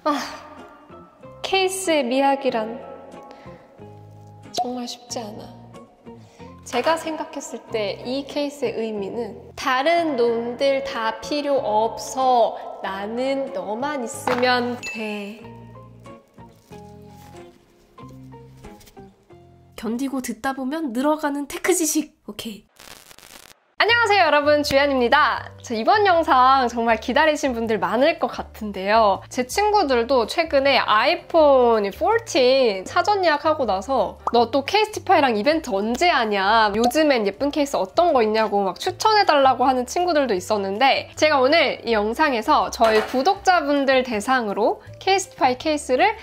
케이스의 미학이란 정말 쉽지 않아. 제가 생각했을 때 이 케이스의 의미는 다른 놈들 다 필요 없어. 나는 너만 있으면 돼. 견디고 듣다 보면 늘어가는 테크 지식. 오케이. 안녕하세요 여러분, 주연입니다. 이번 영상 정말 기다리신 분들 많을 것 같은데요. 제 친구들도 최근에 아이폰 14 사전 예약하고 나서 너 또 케이스티파이랑 이벤트 언제 하냐, 요즘엔 예쁜 케이스 어떤 거 있냐고 막 추천해달라고 하는 친구들도 있었는데, 제가 오늘 이 영상에서 저희 구독자분들 대상으로 케이스티파이 케이스를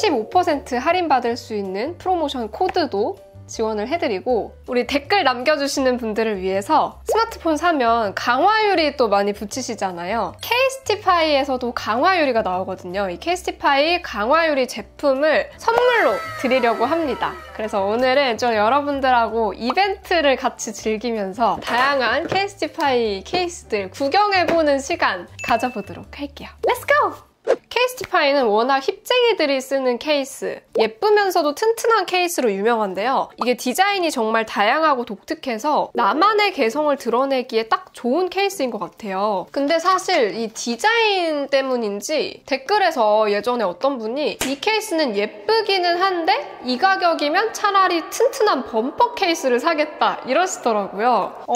15% 할인받을 수 있는 프로모션 코드도 지원을 해드리고, 우리 댓글 남겨주시는 분들을 위해서 스마트폰 사면 강화유리 또 많이 붙이시잖아요. 케이스티파이에서도 강화유리가 나오거든요. 이 케이스티파이 강화유리 제품을 선물로 드리려고 합니다. 그래서 오늘은 좀 여러분들하고 이벤트를 같이 즐기면서 다양한 케이스티파이 케이스들 구경해보는 시간 가져보도록 할게요. Let's go! 케이스티파이는 워낙 힙쟁이들이 쓰는 케이스, 예쁘면서도 튼튼한 케이스로 유명한데요. 이게 디자인이 정말 다양하고 독특해서 나만의 개성을 드러내기에 딱 좋은 케이스인 것 같아요. 근데 사실 이 디자인 때문인지 댓글에서 예전에 어떤 분이 이 케이스는 예쁘기는 한데 이 가격이면 차라리 튼튼한 범퍼 케이스를 사겠다 이러시더라고요.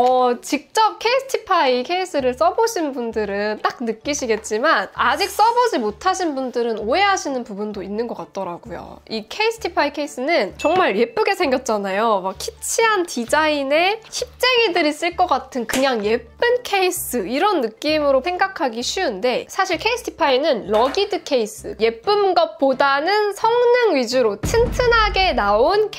직접 케이스티파이 케이스를 써보신 분들은 딱 느끼시겠지만 아직 써보지 못하신 분들은 오해하시는 부분도 있는 것 같더라고요. 이 케이스티파이 케이스는 정말 예쁘게 생겼잖아요. 막 키치한 디자인에 힙쟁이들이 쓸 것 같은 그냥 예쁜 케이스, 이런 느낌으로 생각하기 쉬운데, 사실 케이스티파이는 러기드 케이스, 예쁜 것보다는 성능 위주로 튼튼하게 나온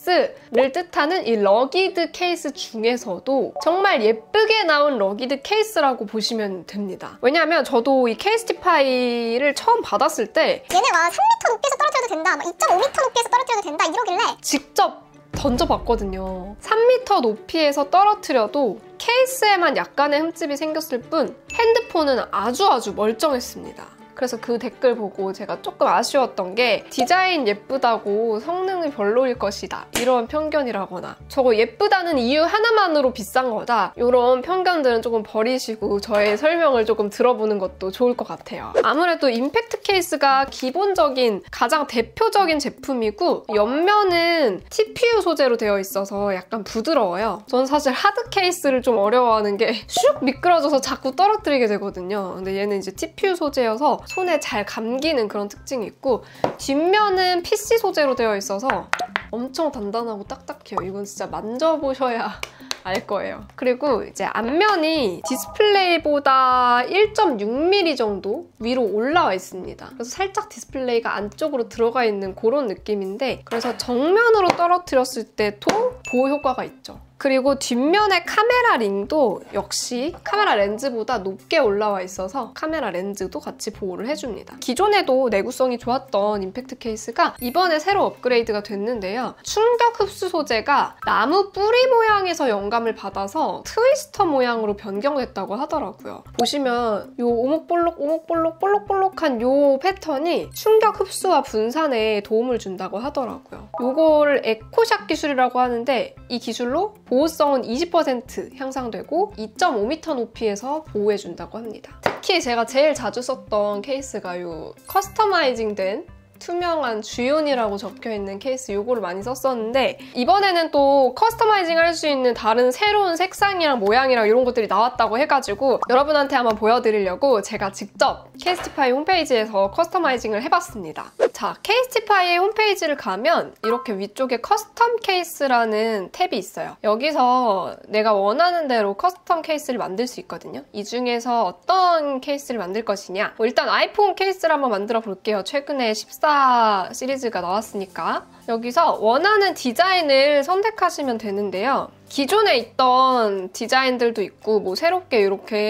케이스를 뜻하는 이 러기드 케이스 중에서도 정말 예쁘게 나온 러기드 케이스라고 보시면 됩니다. 왜냐하면 저도 이 케이스티파이를 처음 받았을 때 얘네 막 3m 높이에서 떨어뜨려도 된다, 막 2.5m 높이에서 떨어뜨려도 된다 이러길래 직접 던져봤거든요. 3m 높이에서 떨어뜨려도 케이스에만 약간의 흠집이 생겼을 뿐 핸드폰은 아주 멀쩡했습니다. 그래서 그 댓글 보고 제가 조금 아쉬웠던 게, 디자인 예쁘다고 성능이 별로일 것이다, 이런 편견이라거나 저거 예쁘다는 이유 하나만으로 비싼 거다, 이런 편견들은 조금 버리시고 저의 설명을 조금 들어보는 것도 좋을 것 같아요. 아무래도 임팩트 케이스가 기본적인 가장 대표적인 제품이고, 옆면은 TPU 소재로 되어 있어서 약간 부드러워요. 전 사실 하드 케이스를 좀 어려워하는 게 슉 미끄러져서 자꾸 떨어뜨리게 되거든요. 근데 얘는 이제 TPU 소재여서 손에 잘 감기는 그런 특징이 있고, 뒷면은 PC 소재로 되어 있어서 엄청 단단하고 딱딱해요. 이건 진짜 만져보셔야 알 거예요. 그리고 이제 앞면이 디스플레이보다 1.6mm 정도 위로 올라와 있습니다. 그래서 살짝 디스플레이가 안쪽으로 들어가 있는 그런 느낌인데, 그래서 정면으로 떨어뜨렸을 때도 보호 효과가 있죠. 그리고 뒷면의 카메라 링도 역시 카메라 렌즈보다 높게 올라와 있어서 카메라 렌즈도 같이 보호를 해줍니다. 기존에도 내구성이 좋았던 임팩트 케이스가 이번에 새로 업그레이드가 됐는데요. 충격 흡수 소재가 나무 뿌리 모양에서 영감을 받아서 트위스터 모양으로 변경됐다고 하더라고요. 보시면 요 오목볼록한 요 패턴이 충격 흡수와 분산에 도움을 준다고 하더라고요. 요거를 에코샷 기술이라고 하는데, 이 기술로 보호성은 20% 향상되고 2.5m 높이에서 보호해준다고 합니다. 특히 제가 제일 자주 썼던 케이스가 이 커스터마이징된 투명한 주연이라고 적혀있는 케이스, 요거를 많이 썼었는데, 이번에는 또 커스터마이징 할 수 있는 다른 새로운 색상이랑 모양이랑 이런 것들이 나왔다고 해가지고 여러분한테 한번 보여드리려고 제가 직접 케이스티파이 홈페이지에서 커스터마이징을 해봤습니다. 자, 케이스티파이 홈페이지를 가면 이렇게 위쪽에 커스텀 케이스라는 탭이 있어요. 여기서 내가 원하는 대로 커스텀 케이스를 만들 수 있거든요. 이 중에서 어떤 케이스를 만들 것이냐, 일단 아이폰 케이스를 한번 만들어 볼게요. 최근에 14 시리즈가 나왔으니까 여기서 원하는 디자인을 선택하시면 되는데요. 기존에 있던 디자인들도 있고, 뭐 새롭게 이렇게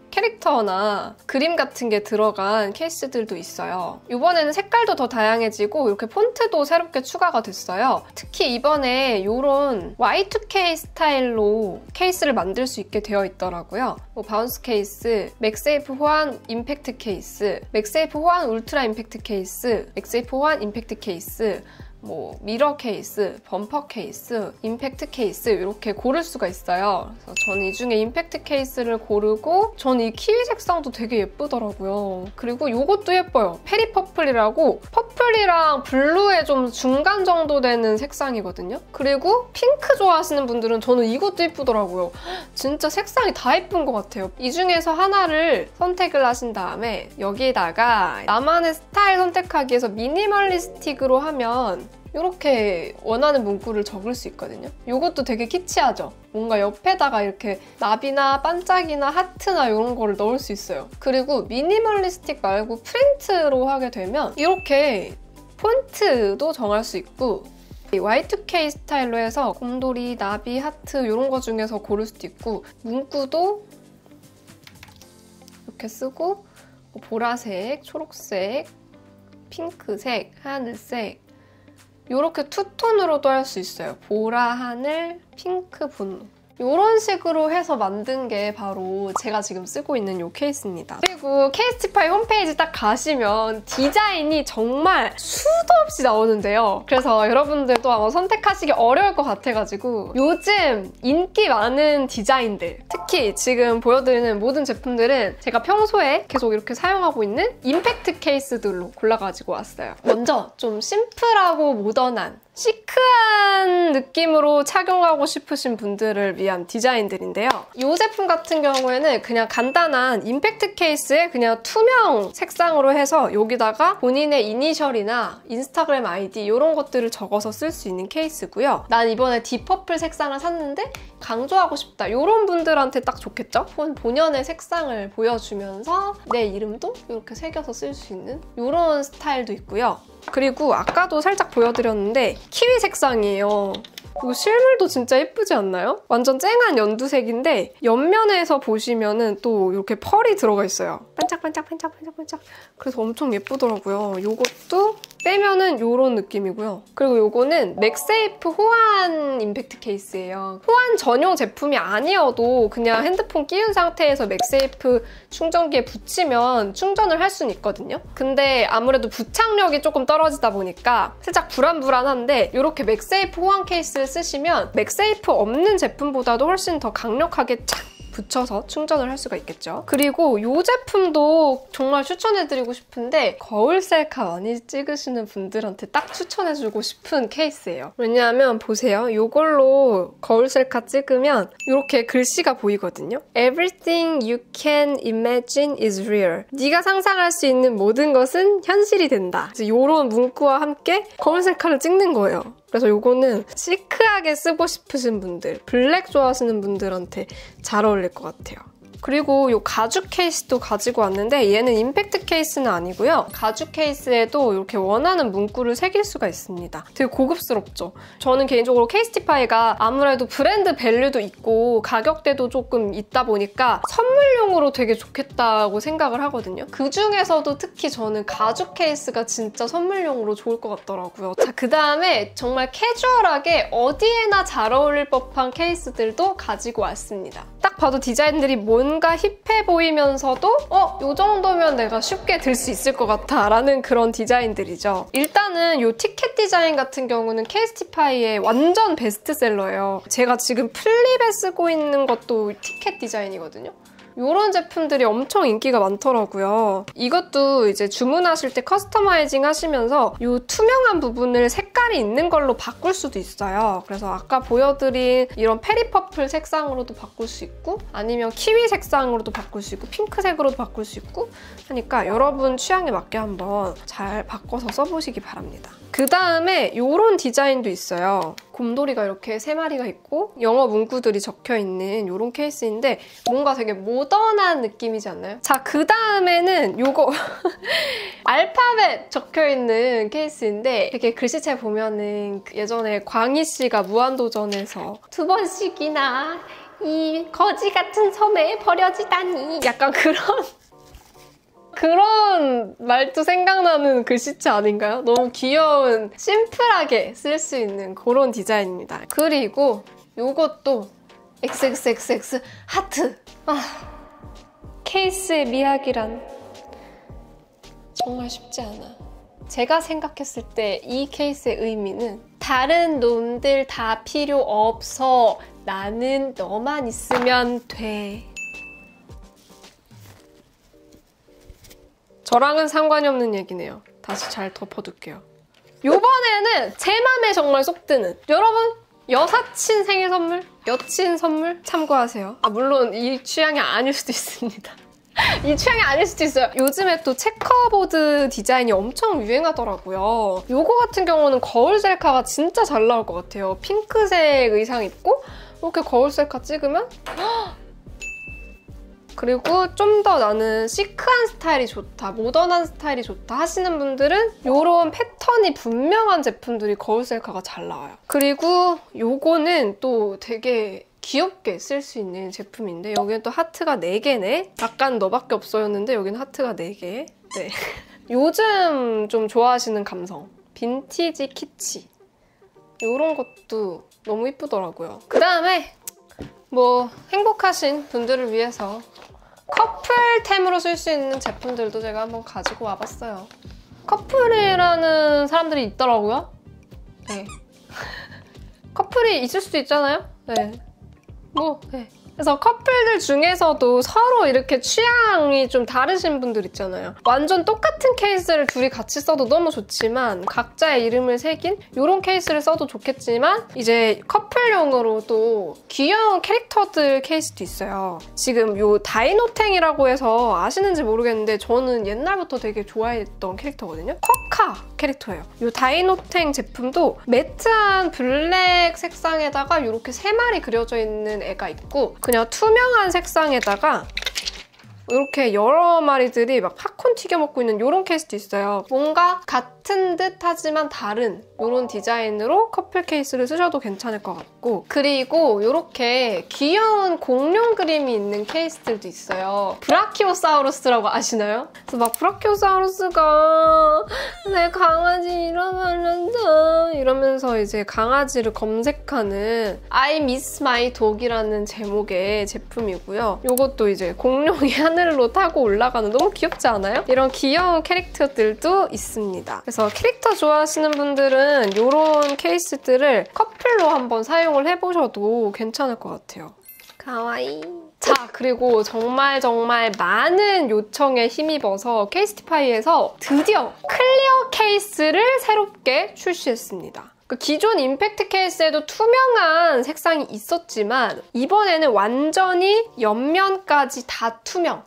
캐릭터나 그림 같은 게 들어간 케이스들도 있어요. 이번에는 색깔도 더 다양해지고 이렇게 폰트도 새롭게 추가가 됐어요. 특히 이번에 이런 Y2K 스타일로 케이스를 만들 수 있게 되어 있더라고요. 뭐 바운스 케이스, 맥세이프 호환 임팩트 케이스, 맥세이프 호환 울트라 임팩트 케이스, 맥세이프 호환 임팩트 케이스, 뭐 미러 케이스, 범퍼 케이스, 임팩트 케이스 이렇게 고를 수가 있어요. 그래서 저는 이 중에 임팩트 케이스를 고르고 저는 이 키위 색상도 되게 예쁘더라고요. 그리고 이것도 예뻐요. 페리 퍼플이라고 퍼플이랑 블루의 좀 중간 정도 되는 색상이거든요. 그리고 핑크 좋아하시는 분들은 저는 이것도 예쁘더라고요. 진짜 색상이 다 예쁜 것 같아요. 이 중에서 하나를 선택을 하신 다음에 여기에다가 나만의 스타일 선택하기 위해서 미니멀리스틱으로 하면 이렇게 원하는 문구를 적을 수 있거든요. 이것도 되게 키치하죠? 뭔가 옆에다가 이렇게 나비나 반짝이나 하트나 이런 거를 넣을 수 있어요. 그리고 미니멀리스틱 말고 프린트로 하게 되면 이렇게 폰트도 정할 수 있고 Y2K 스타일로 해서 곰돌이, 나비, 하트 이런 거 중에서 고를 수도 있고 문구도 이렇게 쓰고 보라색, 초록색, 핑크색, 하늘색 이렇게 투톤으로도 할 수 있어요. 보라, 하늘, 핑크, 분홍. 이런 식으로 해서 만든 게 바로 제가 지금 쓰고 있는 이 케이스입니다. 그리고 케이스티파이 홈페이지 딱 가시면 디자인이 정말 수도 없이 나오는데요. 그래서 여러분들도 아마 선택하시기 어려울 것 같아가지고 요즘 인기 많은 디자인들, 특히 지금 보여드리는 모든 제품들은 제가 평소에 계속 이렇게 사용하고 있는 임팩트 케이스들로 골라가지고 왔어요. 먼저 좀 심플하고 모던한 시크한 느낌으로 착용하고 싶으신 분들을 위한 디자인들인데요. 이 제품 같은 경우에는 그냥 간단한 임팩트 케이스에 그냥 투명 색상으로 해서 여기다가 본인의 이니셜이나 인스타그램 아이디 이런 것들을 적어서 쓸 수 있는 케이스고요. 난 이번에 딥퍼플 색상을 샀는데 강조하고 싶다. 이런 분들한테 딱 좋겠죠? 본연의 색상을 보여주면서 내 이름도 이렇게 새겨서 쓸 수 있는 이런 스타일도 있고요. 그리고 아까도 살짝 보여드렸는데 키위 색상이에요. 이거 실물도 진짜 예쁘지 않나요? 완전 쨍한 연두색인데 옆면에서 보시면은 또 이렇게 펄이 들어가 있어요. 반짝반짝 반짝반짝반짝. 그래서 엄청 예쁘더라고요. 이것도 빼면은 이런 느낌이고요. 그리고 이거는 맥세이프 호환 임팩트 케이스예요. 호환 전용 제품이 아니어도 그냥 핸드폰 끼운 상태에서 맥세이프 충전기에 붙이면 충전을 할 수는 있거든요. 근데 아무래도 부착력이 조금 떨어지다 보니까 살짝 불안불안한데 이렇게 맥세이프 호환 케이스를 쓰시면 맥세이프 없는 제품보다도 훨씬 더 강력하게 착 붙여서 충전을 할 수가 있겠죠. 그리고 이 제품도 정말 추천해드리고 싶은데 거울 셀카 많이 찍으시는 분들한테 딱 추천해주고 싶은 케이스예요. 왜냐하면 보세요. 이걸로 거울 셀카 찍으면 이렇게 글씨가 보이거든요. Everything you can imagine is real. 네가 상상할 수 있는 모든 것은 현실이 된다. 이런 문구와 함께 거울 셀카를 찍는 거예요. 그래서 이거는 시크하게 쓰고 싶으신 분들, 블랙 좋아하시는 분들한테 잘 어울릴 것 같아요. 그리고 이 가죽 케이스도 가지고 왔는데 얘는 임팩트 케이스는 아니고요. 가죽 케이스에도 이렇게 원하는 문구를 새길 수가 있습니다. 되게 고급스럽죠? 저는 개인적으로 케이스티파이가 아무래도 브랜드 밸류도 있고 가격대도 조금 있다 보니까 선물용으로 되게 좋겠다고 생각을 하거든요. 그중에서도 특히 저는 가죽 케이스가 진짜 선물용으로 좋을 것 같더라고요. 자, 그다음에 정말 캐주얼하게 어디에나 잘 어울릴 법한 케이스들도 가지고 왔습니다. 딱 봐도 디자인들이 뭔가 힙해 보이면서도 이 정도면 내가 쉽게 들 수 있을 것 같아 라는 그런 디자인들이죠. 일단은 이 티켓 디자인 같은 경우는 케이스티파이의 완전 베스트셀러예요. 제가 지금 플립에 쓰고 있는 것도 티켓 디자인이거든요. 이런 제품들이 엄청 인기가 많더라고요. 이것도 이제 주문하실 때 커스터마이징 하시면서 이 투명한 부분을 색깔이 있는 걸로 바꿀 수도 있어요. 그래서 아까 보여드린 이런 페리퍼플 색상으로도 바꿀 수 있고 아니면 키위 색상으로도 바꿀 수 있고 핑크색으로도 바꿀 수 있고 하니까 여러분 취향에 맞게 한번 잘 바꿔서 써보시기 바랍니다. 그 다음에 이런 디자인도 있어요. 곰돌이가 이렇게 3마리가 있고 영어 문구들이 적혀있는 이런 케이스인데 뭔가 되게 모던한 느낌이지 않나요? 자, 그 다음에는 이거 알파벳 적혀있는 케이스인데 이렇게 글씨체 보면은 예전에 광희 씨가 무한도전에서 2번씩이나 이 거지 같은 섬에 버려지다니. 약간 그런 말도 생각나는 글씨체 아닌가요? 너무 귀여운, 심플하게 쓸 수 있는 그런 디자인입니다. 그리고 요것도 XXXX 하트. 케이스의 미학이란 정말 쉽지 않아. 제가 생각했을 때 이 케이스의 의미는 다른 놈들 다 필요 없어. 나는 너만 있으면 돼. 저랑은 상관이 없는 얘기네요. 다시 잘 덮어둘게요. 요번에는 제 맘에 정말 쏙 드는, 여러분 여사친 생일 선물, 여친 선물 참고하세요. 물론 이 취향이 아닐 수도 있습니다. 이 취향이 아닐 수도 있어요. 요즘에 또 체커보드 디자인이 엄청 유행하더라고요. 요거 같은 경우는 거울 셀카가 진짜 잘 나올 것 같아요. 핑크색 의상 입고 이렇게 거울 셀카 찍으면 그리고 좀 더 나는 시크한 스타일이 좋다, 모던한 스타일이 좋다 하시는 분들은 이런 패턴이 분명한 제품들이 거울 셀카가 잘 나와요. 그리고 요거는 또 되게 귀엽게 쓸 수 있는 제품인데 여기는 또 하트가 4개네? 약간 너밖에 없어였는데 여기는 하트가 4개. 네. 요즘 좀 좋아하시는 감성. 빈티지 키치. 이런 것도 너무 이쁘더라고요. 그 다음에 뭐 행복하신 분들을 위해서 커플템으로 쓸 수 있는 제품들도 제가 한번 가지고 와봤어요. 커플이라는 사람들이 있더라고요. 네. 커플이 있을 수도 있잖아요. 네. 네. 그래서 커플들 중에서도 서로 이렇게 취향이 좀 다르신 분들 있잖아요. 완전 똑같은 케이스를 둘이 같이 써도 너무 좋지만 각자의 이름을 새긴 이런 케이스를 써도 좋겠지만 이제 커플용으로 또 귀여운 캐릭터들 케이스도 있어요. 지금 요 다이노탱이라고 해서 아시는지 모르겠는데 저는 옛날부터 되게 좋아했던 캐릭터거든요. 쿼카 캐릭터예요. 요 다이노탱 제품도 매트한 블랙 색상에다가 이렇게 3마리 그려져 있는 애가 있고 그냥 투명한 색상에다가 이렇게 여러 마리들이 막 팝콘 튀겨 먹고 있는 이런 케이스도 있어요. 뭔가 같은 듯 하지만 다른 이런 디자인으로 커플 케이스를 쓰셔도 괜찮을 것 같고 그리고 이렇게 귀여운 공룡 그림이 있는 케이스들도 있어요. 브라키오사우루스라고 아시나요? 그래서 막 브라키오사우루스가 내 강아지 잃어버렸다 이러면서 이제 강아지를 검색하는 I miss my dog이라는 제목의 제품이고요. 이것도 이제 공룡이 하늘로 타고 올라가는 너무 귀엽지 않아요? 이런 귀여운 캐릭터들도 있습니다. 그래서 캐릭터 좋아하시는 분들은 이런 케이스들을 커플로 한번 사용을 해보셔도 괜찮을 것 같아요. 가와이. 자, 그리고 정말 많은 요청에 힘입어서 케이스티파이에서 드디어 클리어 케이스를 새롭게 출시했습니다. 기존 임팩트 케이스에도 투명한 색상이 있었지만 이번에는 완전히 옆면까지 다 투명.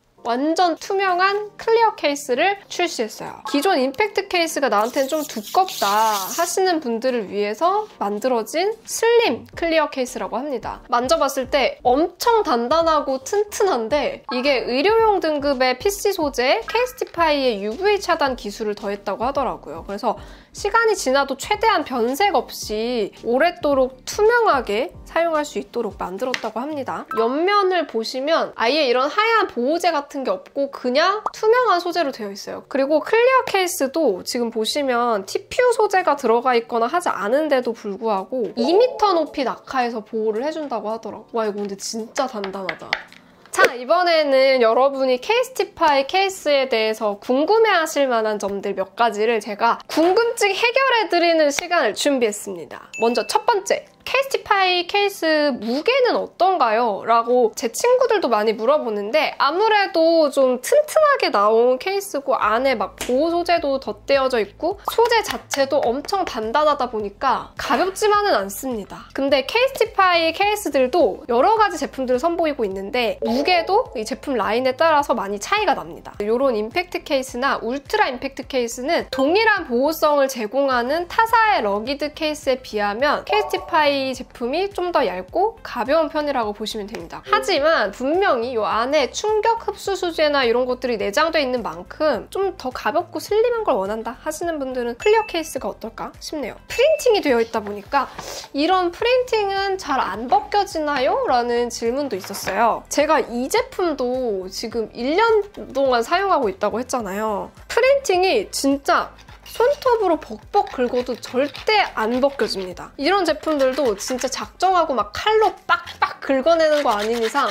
완전 투명한 클리어 케이스를 출시했어요. 기존 임팩트 케이스가 나한테는 좀 두껍다 하시는 분들을 위해서 만들어진 슬림 클리어 케이스라고 합니다. 만져봤을 때 엄청 단단하고 튼튼한데 이게 의료용 등급의 PC 소재 케이스티파이의 UV 차단 기술을 더했다고 하더라고요. 그래서 시간이 지나도 최대한 변색 없이 오랫도록 투명하게 사용할 수 있도록 만들었다고 합니다. 옆면을 보시면 아예 이런 하얀 보호제 같은 게 없고 그냥 투명한 소재로 되어 있어요. 그리고 클리어 케이스도 지금 보시면 TPU 소재가 들어가 있거나 하지 않은데도 불구하고 2m 높이 낙하해서 보호를 해준다고 하더라고요. 와, 이거 근데 진짜 단단하다. 자, 이번에는 여러분이 케이스티파이 케이스에 대해서 궁금해하실 만한 점들 몇 가지를 제가 궁금증 해결해드리는 시간을 준비했습니다. 먼저 첫 번째, 케이스티파이 케이스 무게는 어떤가요? 라고 제 친구들도 많이 물어보는데 아무래도 좀 튼튼하게 나온 케이스고 안에 막 보호 소재도 덧대어져 있고 소재 자체도 엄청 단단하다 보니까 가볍지만은 않습니다. 근데 케이스티파이 케이스들도 여러 가지 제품들을 선보이고 있는데 무게도 이 제품 라인에 따라서 많이 차이가 납니다. 이런 임팩트 케이스나 울트라 임팩트 케이스는 동일한 보호성을 제공하는 타사의 러기드 케이스에 비하면 케이스티파이 케이스티파이 제품이 좀 더 얇고 가벼운 편이라고 보시면 됩니다. 하지만 분명히 이 안에 충격 흡수 소재나 이런 것들이 내장되어 있는 만큼 좀 더 가볍고 슬림한 걸 원한다 하시는 분들은 클리어 케이스가 어떨까 싶네요. 프린팅이 되어 있다 보니까 이런 프린팅은 잘 안 벗겨지나요? 라는 질문도 있었어요. 제가 이 제품도 지금 1년 동안 사용하고 있다고 했잖아요. 프린팅이 진짜 손톱으로 벅벅 긁어도 절대 안 벗겨집니다. 이런 제품들도 진짜 작정하고 막 칼로 빡빡 긁어내는 거 아닌 이상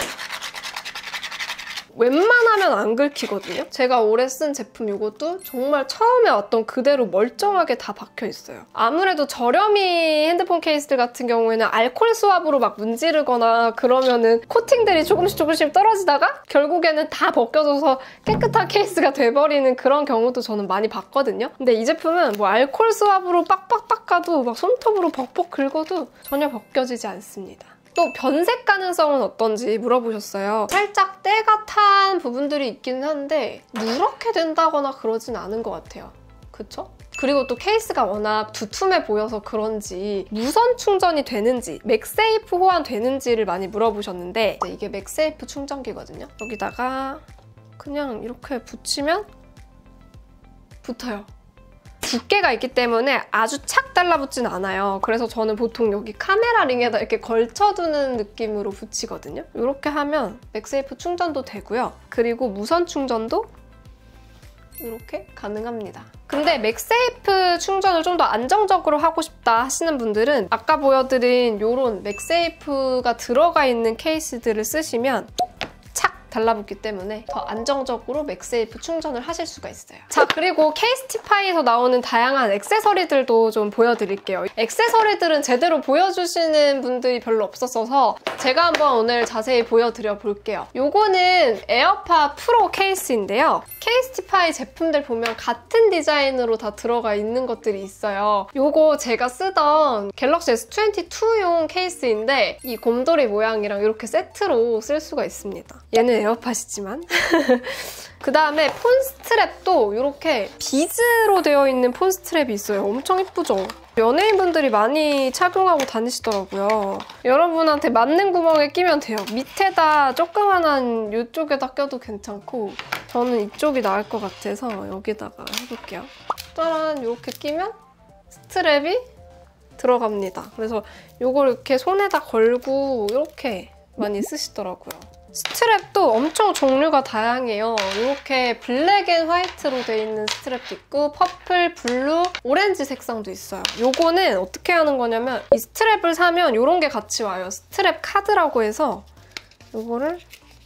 웬만하면 안 긁히거든요. 제가 올해 쓴 제품 이것도 정말 처음에 왔던 그대로 멀쩡하게 다 박혀있어요. 아무래도 저렴이 핸드폰 케이스들 같은 경우에는 알콜 수압으로 막 문지르거나 그러면은 코팅들이 조금씩 떨어지다가 결국에는 다 벗겨져서 깨끗한 케이스가 돼버리는 그런 경우도 저는 많이 봤거든요. 근데 이 제품은 뭐 알콜 수압으로 빡빡 닦아도 막 손톱으로 벅벅 긁어도 전혀 벗겨지지 않습니다. 또 변색 가능성은 어떤지 물어보셨어요. 살짝 때가 탄 부분들이 있기는 한데 누렇게 된다거나 그러진 않은 것 같아요. 그쵸? 그리고 또 케이스가 워낙 두툼해 보여서 그런지 무선 충전이 되는지, 맥세이프 호환 되는지를 많이 물어보셨는데 이게 맥세이프 충전기거든요. 여기다가 그냥 이렇게 붙이면 붙어요. 두께가 있기 때문에 아주 착 달라붙진 않아요. 그래서 저는 보통 여기 카메라 링에다 이렇게 걸쳐두는 느낌으로 붙이거든요. 이렇게 하면 맥세이프 충전도 되고요. 그리고 무선 충전도 이렇게 가능합니다. 근데 맥세이프 충전을 좀 더 안정적으로 하고 싶다 하시는 분들은 아까 보여드린 이런 맥세이프가 들어가 있는 케이스들을 쓰시면 달라붙기 때문에 더 안정적으로 맥세이프 충전을 하실 수가 있어요. 자, 그리고 케이스티파이에서 나오는 다양한 액세서리들도 좀 보여드릴게요. 액세서리들은 제대로 보여주시는 분들이 별로 없었어서 제가 한번 오늘 자세히 보여드려 볼게요. 요거는 에어팟 프로 케이스인데요. 케이스티파이 제품들 보면 같은 디자인으로 다 들어가 있는 것들이 있어요. 요거 제가 쓰던 갤럭시 S22용 케이스인데 이 곰돌이 모양이랑 이렇게 세트로 쓸 수가 있습니다. 얘는 에어팟이지만 그 다음에 폰 스트랩도 이렇게 비즈로 되어 있는 폰 스트랩이 있어요. 엄청 예쁘죠? 연예인분들이 많이 착용하고 다니시더라고요. 여러분한테 맞는 구멍에 끼면 돼요. 밑에다 조그만한 이쪽에다 껴도 괜찮고 저는 이쪽이 나을 것 같아서 여기다가 해볼게요. 짜란! 이렇게 끼면 스트랩이 들어갑니다. 그래서 이걸 이렇게 손에다 걸고 이렇게 많이 쓰시더라고요. 스트랩도 엄청 종류가 다양해요. 이렇게 블랙 앤 화이트로 돼 있는 스트랩도 있고 퍼플, 블루, 오렌지 색상도 있어요. 요거는 어떻게 하는 거냐면 이 스트랩을 사면 이런 게 같이 와요. 스트랩 카드라고 해서 요거를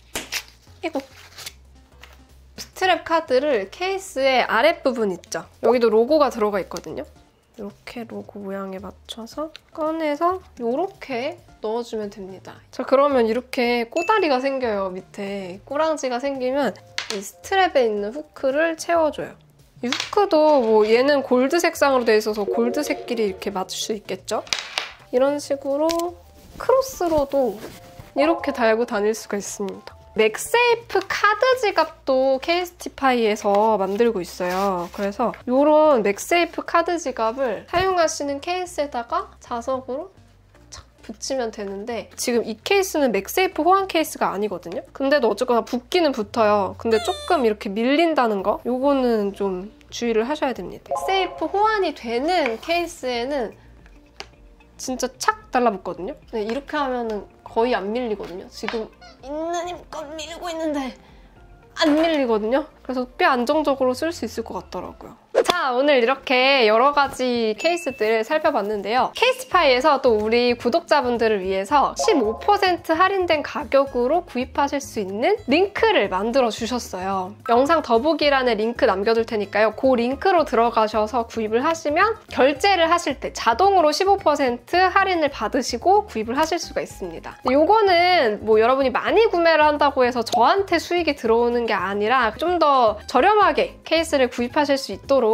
스트랩 카드를 케이스의 아랫부분 있죠? 여기도 로고가 들어가 있거든요. 이렇게 로고 모양에 맞춰서 꺼내서 이렇게 넣어주면 됩니다. 자, 그러면 이렇게 꼬다리가 생겨요. 밑에 꼬랑지가 생기면 이 스트랩에 있는 후크를 채워줘요. 이 후크도 뭐 얘는 골드 색상으로 돼 있어서 골드색끼리 이렇게 맞출 수 있겠죠? 이런 식으로 크로스로도 이렇게 달고 다닐 수가 있습니다. 맥세이프 카드 지갑도 케이스티파이에서 만들고 있어요. 그래서 이런 맥세이프 카드 지갑을 사용하시는 케이스에다가 자석으로 착 붙이면 되는데 지금 이 케이스는 맥세이프 호환 케이스가 아니거든요. 근데도 어쨌거나 붙기는 붙어요. 근데 조금 이렇게 밀린다는 거? 요거는 좀 주의를 하셔야 됩니다. 맥세이프 호환이 되는 케이스에는 진짜 착 달라붙거든요. 근데 이렇게 하면은 거의 안 밀리거든요. 지금 있는 힘껏 밀고 있는데 안 밀리거든요. 그래서 꽤 안정적으로 쓸 수 있을 것 같더라고요. 자, 오늘 이렇게 여러 가지 케이스들을 살펴봤는데요. 케이스티파이에서 또 우리 구독자분들을 위해서 15% 할인된 가격으로 구입하실 수 있는 링크를 만들어 주셨어요. 영상 더보기란에 링크 남겨둘 테니까요. 그 링크로 들어가셔서 구입을 하시면 결제를 하실 때 자동으로 15% 할인을 받으시고 구입을 하실 수가 있습니다. 요거는 뭐 여러분이 많이 구매를 한다고 해서 저한테 수익이 들어오는 게 아니라 좀 더 저렴하게 케이스를 구입하실 수 있도록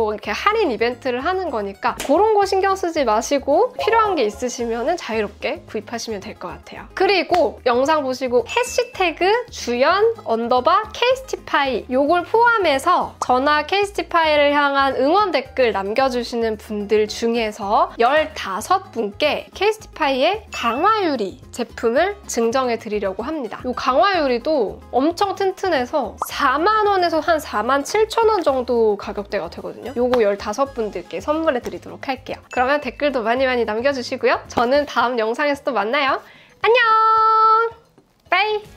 또 이렇게 할인 이벤트를 하는 거니까 그런 거 신경 쓰지 마시고 필요한 게 있으시면 자유롭게 구입하시면 될 것 같아요. 그리고 영상 보시고 해시태그 주연 _케이스티파이 요걸 포함해서 저나 케이스티파이를 향한 응원 댓글 남겨주시는 분들 중에서 15분께 케이스티파이의 강화유리 제품을 증정해 드리려고 합니다. 이 강화유리도 엄청 튼튼해서 4만 원에서 한 4만 7천 원 정도 가격대가 되거든요. 요거 15분들께 선물해 드리도록 할게요. 그러면 댓글도 많이 남겨주시고요. 저는 다음 영상에서 또 만나요. 안녕! 빠이!